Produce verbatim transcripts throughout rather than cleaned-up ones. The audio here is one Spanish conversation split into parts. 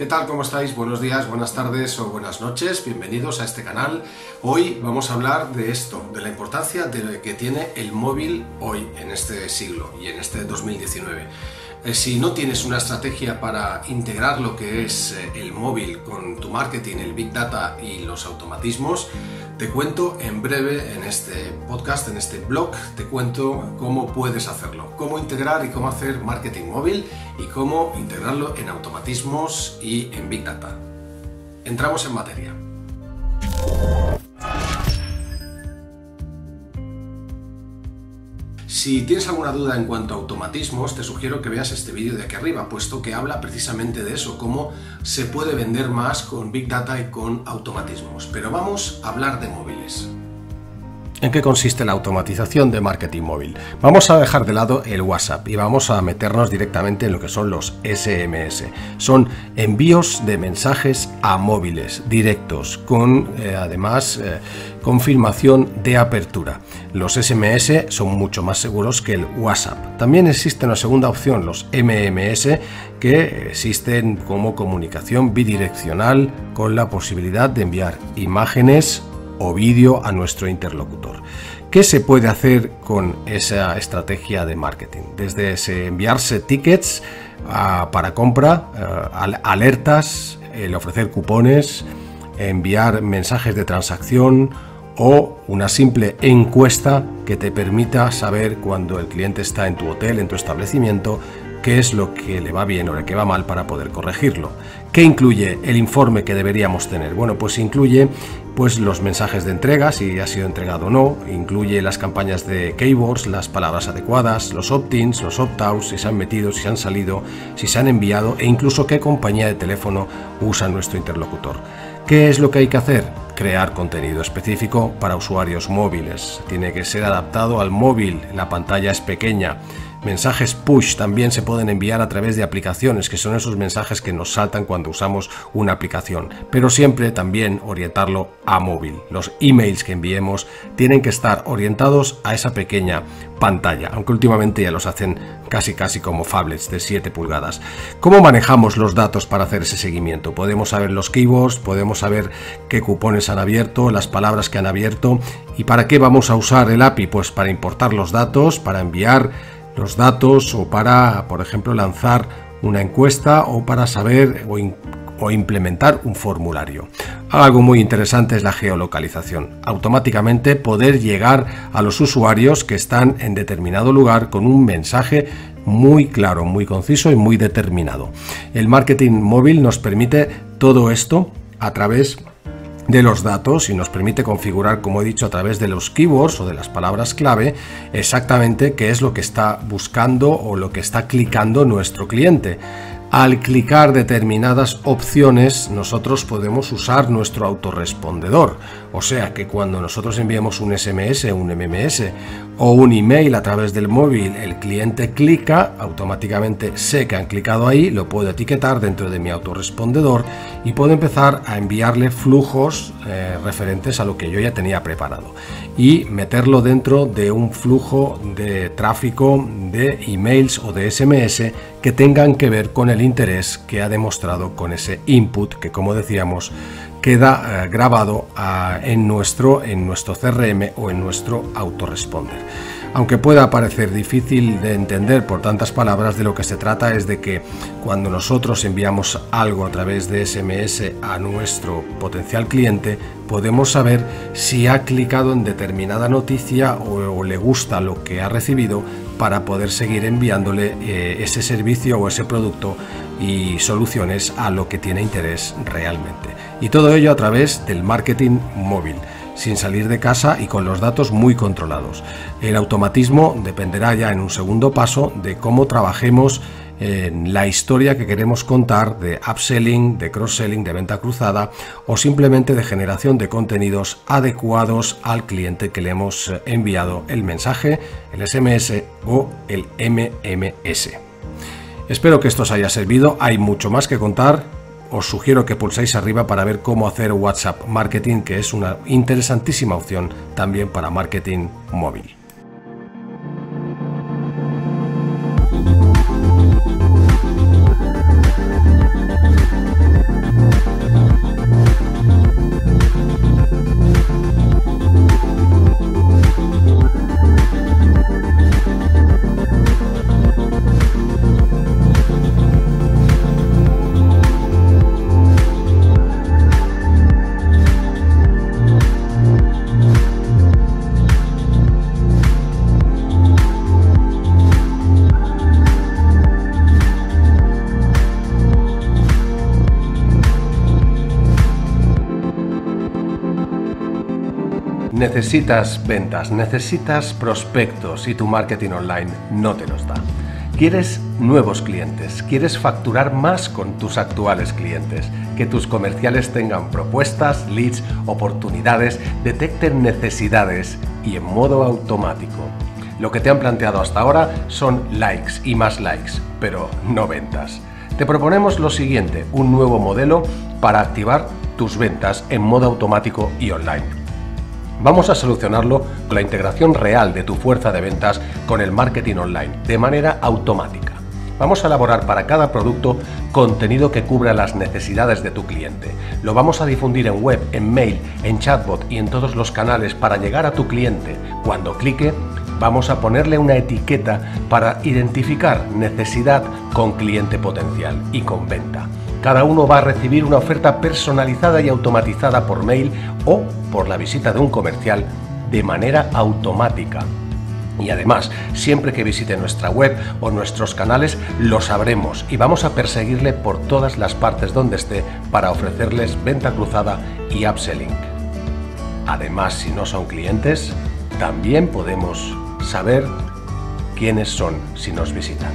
¿Qué tal? ¿Cómo estáis? Buenos días, buenas tardes o buenas noches. Bienvenidos a este canal. Hoy vamos a hablar de esto, de la importancia de que tiene el móvil hoy, en este siglo y en este dos mil diecinueve. Eh, si no tienes una estrategia para integrar lo que es eh, el móvil con tu marketing, el Big Data y los automatismos, te cuento en breve en este podcast, en este blog, te cuento cómo puedes hacerlo, cómo integrar y cómo hacer marketing móvil y cómo integrarlo en automatismos y en Big Data. Entramos en materia. Si tienes alguna duda en cuanto a automatismos, te sugiero que veas este vídeo de aquí arriba, puesto que habla precisamente de eso, cómo se puede vender más con Big Data y con automatismos. Pero vamos a hablar de móviles. ¿En qué consiste la automatización de marketing móvil? Vamos a dejar de lado el WhatsApp y vamos a meternos directamente en lo que son los S M S. Son envíos de mensajes a móviles directos con eh, además eh, confirmación de apertura. Los S M S son mucho más seguros que el WhatsApp. También existe una segunda opción, los M M S, que existen como comunicación bidireccional con la posibilidad de enviar imágenes o vídeo a nuestro interlocutor. ¿Qué se puede hacer con esa estrategia de marketing? Desde enviarse tickets a, para compra, a, alertas, el ofrecer cupones, enviar mensajes de transacción o una simple encuesta que te permita saber cuando el cliente está en tu hotel, en tu establecimiento, qué es lo que le va bien o lo que va mal para poder corregirlo. ¿Qué incluye el informe que deberíamos tener? Bueno, pues incluye pues los mensajes de entrega, si ha sido entregado o no, incluye las campañas de keywords, las palabras adecuadas, los opt-ins, los opt-outs, si se han metido, si se han salido, si se han enviado e incluso qué compañía de teléfono usa nuestro interlocutor. ¿Qué es lo que hay que hacer? Crear contenido específico para usuarios móviles. Tiene que ser adaptado al móvil, la pantalla es pequeña. Mensajes push también se pueden enviar a través de aplicaciones, que son esos mensajes que nos saltan cuando usamos una aplicación, pero siempre también orientarlo a móvil. Los emails que enviemos tienen que estar orientados a esa pequeña pantalla, aunque últimamente ya los hacen casi casi como phablets de siete pulgadas. ¿Cómo manejamos los datos para hacer ese seguimiento? Podemos saber los keywords, podemos saber qué cupones han abierto, las palabras que han abierto. ¿Y para qué vamos a usar el A P I? Pues para importar los datos, para enviar los datos o para, por ejemplo, lanzar una encuesta o para saber o, in, o implementar un formulario. Algo muy interesante es la geolocalización. Automáticamente poder llegar a los usuarios que están en determinado lugar con un mensaje muy claro, muy conciso y muy determinado. El marketing móvil nos permite todo esto a través de los datos y nos permite configurar, como he dicho, a través de los keywords o de las palabras clave, exactamente qué es lo que está buscando o lo que está clicando nuestro cliente. Al clicar determinadas opciones, nosotros podemos usar nuestro autorrespondedor. O sea que cuando nosotros enviemos un S M S, un M M S o un email a través del móvil, el cliente clica, automáticamente sé que han clicado ahí, lo puedo etiquetar dentro de mi autorrespondedor y puedo empezar a enviarle flujos eh, referentes a lo que yo ya tenía preparado y meterlo dentro de un flujo de tráfico de emails o de S M S que tengan que ver con el interés que ha demostrado con ese input que, como decíamos, queda eh, grabado uh, en, nuestro, en nuestro C R M o en nuestro autoresponder. Aunque pueda parecer difícil de entender por tantas palabras, de lo que se trata es de que cuando nosotros enviamos algo a través de S M S a nuestro potencial cliente, podemos saber si ha clicado en determinada noticia o, o le gusta lo que ha recibido para poder seguir enviándole eh, ese servicio o ese producto y soluciones a lo que tiene interés realmente. Y todo ello a través del marketing móvil, sin salir de casa y con los datos muy controlados. El automatismo dependerá ya en un segundo paso de cómo trabajemos en la historia que queremos contar de upselling, de cross-selling, de venta cruzada o simplemente de generación de contenidos adecuados al cliente que le hemos enviado el mensaje, el S M S o el M M S. Espero que esto os haya servido. Hay mucho más que contar. Os sugiero que pulséis arriba para ver cómo hacer WhatsApp Marketing, que es una interesantísima opción también para marketing móvil. Necesitas ventas, necesitas prospectos y tu marketing online no te los da. Quieres nuevos clientes, quieres facturar más con tus actuales clientes, que tus comerciales tengan propuestas, leads, oportunidades, detecten necesidades y en modo automático. Lo que te han planteado hasta ahora son likes y más likes, pero no ventas. Te proponemos lo siguiente, un nuevo modelo para activar tus ventas en modo automático y online. Vamos a solucionarlo con la integración real de tu fuerza de ventas con el marketing online, de manera automática. Vamos a elaborar para cada producto contenido que cubra las necesidades de tu cliente. Lo vamos a difundir en web, en mail, en chatbot y en todos los canales para llegar a tu cliente. Cuando clique, vamos a ponerle una etiqueta para identificar necesidad con cliente potencial y con venta. Cada uno va a recibir una oferta personalizada y automatizada por mail o por la visita de un comercial de manera automática. Y además, siempre que visite nuestra web o nuestros canales, lo sabremos y vamos a perseguirle por todas las partes donde esté para ofrecerles venta cruzada y upselling. Además, si no son clientes, también podemos saber quiénes son si nos visitan.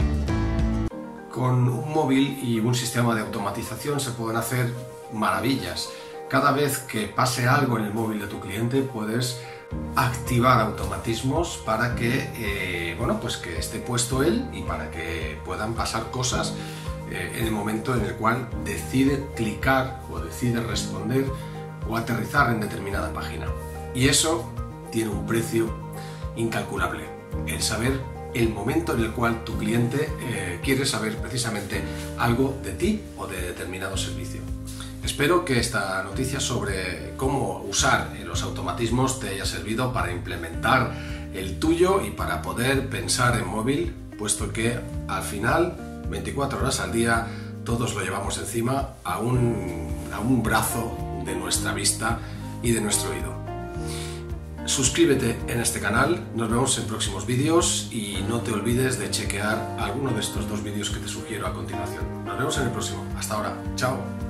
Con un móvil y un sistema de automatización se pueden hacer maravillas. Cada vez que pase algo en el móvil de tu cliente puedes activar automatismos para que, eh, bueno, pues que esté puesto él y para que puedan pasar cosas eh, en el momento en el cual decide clicar o decide responder o aterrizar en determinada página. Y eso tiene un precio incalculable, el saber el momento en el cual tu cliente eh, quiere saber precisamente algo de ti o de determinado servicio. Espero que esta noticia sobre cómo usar los automatismos te haya servido para implementar el tuyo y para poder pensar en móvil, puesto que al final, veinticuatro horas al día, todos lo llevamos encima a un, a un brazo de nuestra vista y de nuestro oído. Suscríbete en este canal, nos vemos en próximos vídeos y no te olvides de chequear alguno de estos dos vídeos que te sugiero a continuación. Nos vemos en el próximo. Hasta ahora. Chao.